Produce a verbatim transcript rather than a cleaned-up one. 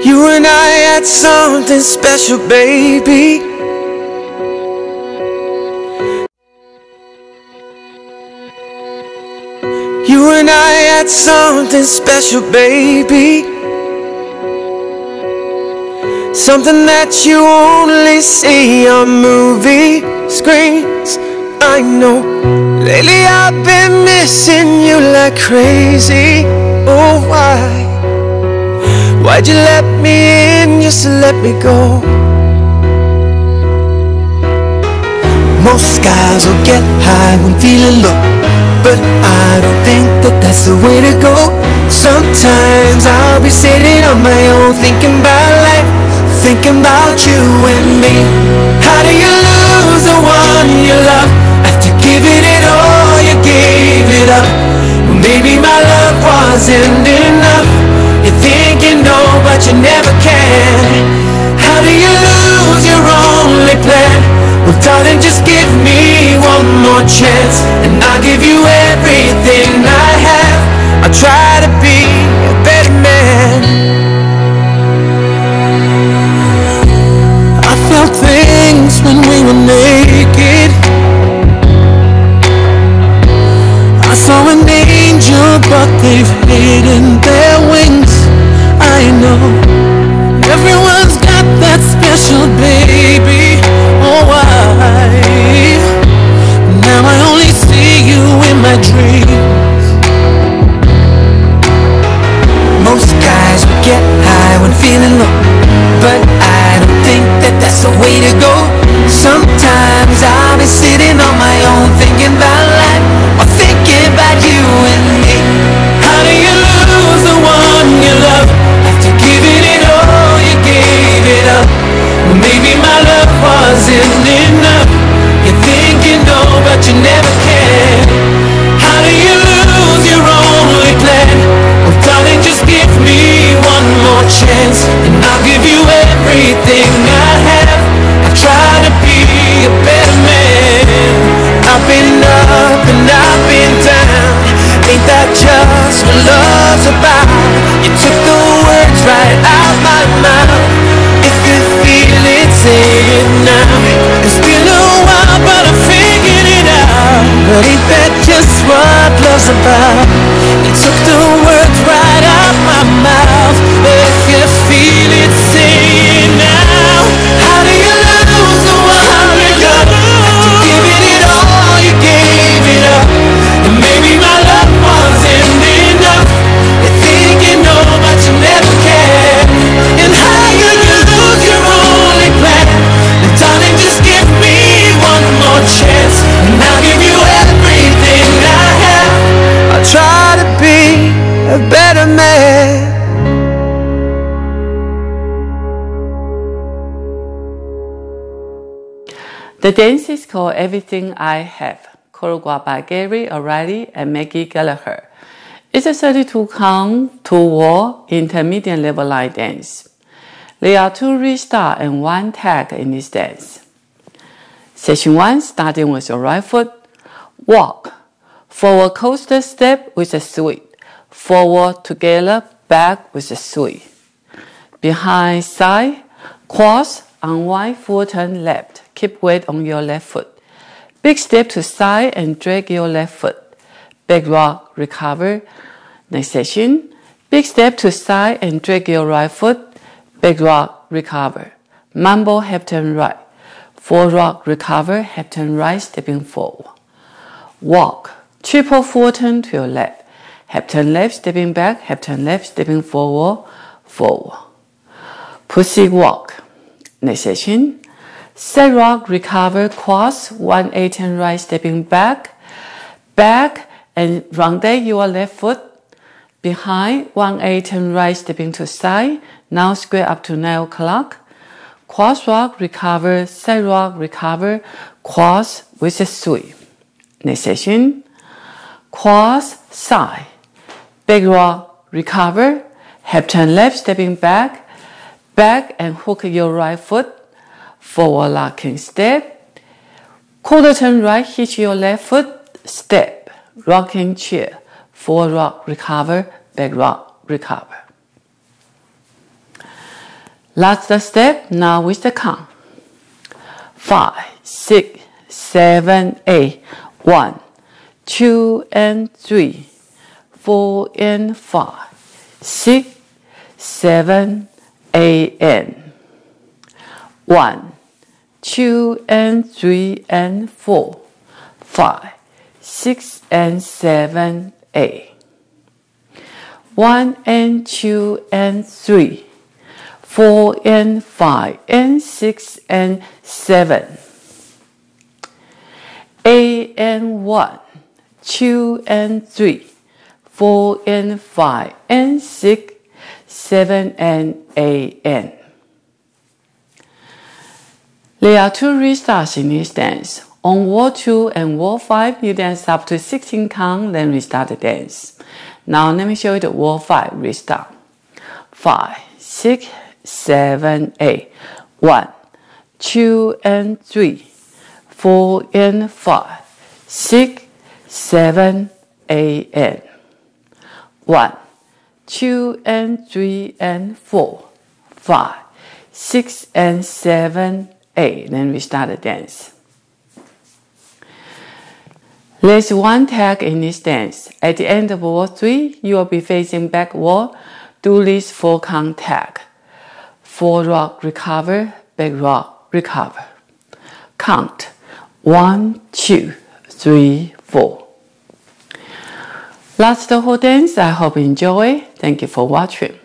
You and I had something special, baby. You and I had something special, baby. Something that you only see on movie screens. I know. Lately I've been missing you like crazy. Oh, why? Why'd you let me in just to let me go? Most guys will get high when feeling low, but I don't think that that's the way to go. Sometimes I'll be sitting on my own, thinking about life, thinking about you and me. How do you lose the one you love after giving it all, you gave it up? Well, maybe my love wasn't enough. You think you know, but you never can. How do you lose your only plan? Well, darling, just give me one more chance, and I'll give you everything I have. I'll try to be a better man. I felt things when we were naked. I saw an angel, but they've hidden their wings. I know everyone's got that special baby. Oh, why? Now I only see you in my dreams. Most guys will get high when feeling low, but I don't think that that's the way to go. Sometimes I'll be sitting on my own, thinking about life, or thinking about you and me. How do you lose the one you love after giving it all, you gave it up? Well, maybe my love wasn't enough. You think you know, but you never can. How do you lose your only plan? Well, darling, just give me one more chance, and I'll give you everything I have. I'll try to be a better man. I've been up and I've been down. Ain't that just what love's about? You took the words right out my mouth. If you feel it, say it now. It's been a while, but I figured it out. But ain't that just what love's about? You took the words right out my mouth. If you feel it, say it now. How do you lose the one you love after giving it all, you gave it up? And maybe my love wasn't enough. You think you know, but you never can. And how you lose your only plan? And darling, just give me one more chance, and I'll give you everything I have. I'll try to be a better man. The dance is called Everything I Have, choreographed by Gary O'Reilly and Maggie Gallagher. It's a thirty-two count, two-wall, intermediate level line dance. There are two restart and one tag in this dance. Section one, starting with your right foot. Walk. Forward coaster step with a sweep. Forward together, back with a sweep. Behind side, cross, unwind, full turn left. Keep weight on your left foot. Big step to side and drag your left foot. Back rock, recover. Next section. Big step to side and drag your right foot. Back rock, recover. Mambo, half turn right. Forward rock, recover, half turn right, stepping forward. Walk. Triple full turn to your left. Half turn left, stepping back, half turn left, stepping forward, forward. Pussy walk. Next section. Side rock, recover, cross, one eight turn right, stepping back, back, and rounded your left foot. Behind, one eight turn right, stepping to side. Now square up to nine o'clock. Cross rock, recover, side rock, recover, cross with a sweep. Next section. Cross, side. Back rock, recover, half turn left, stepping back, back and hook your right foot. Forward locking step. Quarter turn right, hitch your left foot, step. Rocking chair. Forward rock, recover, back rock, recover. Last step, now with the count. Five, six, seven, eight. One, two, and three, four, and five, six, seven, eight, and one, two, and three, and four, five, six, and seven, eight. One, and two, and three, four, and five, and six, and seven. Eight, and one, two, and three, four, and five, and six, seven, and eight, and. There are two restarts in this dance. On wall two and wall five, you dance up to sixteen count, then restart the dance. Now let me show you the wall five restart. Five, six, seven, eight. One, two, and three, four, and five, six, seven, eight, and one, two, and three, and four, five, six, and seven, eight. Then we start the dance. There's one tag in this dance. At the end of wall three, you will be facing back wall. Do this four count tag. Four rock, recover, back rock, recover. Count. One, two, three, four. That's the whole dance. I hope you enjoy. Thank you for watching.